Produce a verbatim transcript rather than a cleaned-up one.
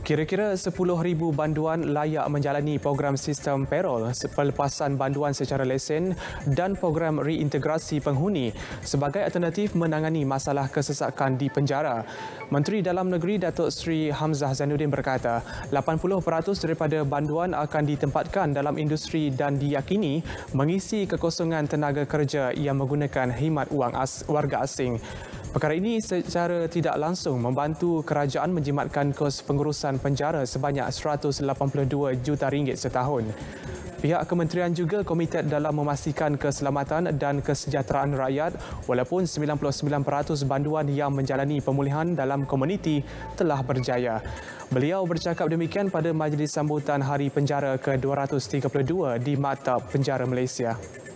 Kira-kira sepuluh ribu banduan layak menjalani program sistem payroll, pelepasan banduan secara lesen dan program reintegrasi penghuni sebagai alternatif menangani masalah kesesakan di penjara. Menteri Dalam Negeri Datuk Seri Hamzah Zainuddin berkata, lapan puluh peratus daripada banduan akan ditempatkan dalam industri dan diyakini mengisi kekosongan tenaga kerja yang menggunakan khidmat wang as- warga asing. Perkara ini secara tidak langsung membantu kerajaan menjimatkan kos pengurusan penjara sebanyak seratus lapan puluh dua juta ringgit setahun. Pihak kementerian juga komited dalam memastikan keselamatan dan kesejahteraan rakyat walaupun sembilan puluh sembilan peratus banduan yang menjalani pemulihan dalam komuniti telah berjaya. Beliau bercakap demikian pada majlis sambutan Hari Penjara ke dua ratus tiga puluh dua di Maktab Penjara Malaysia.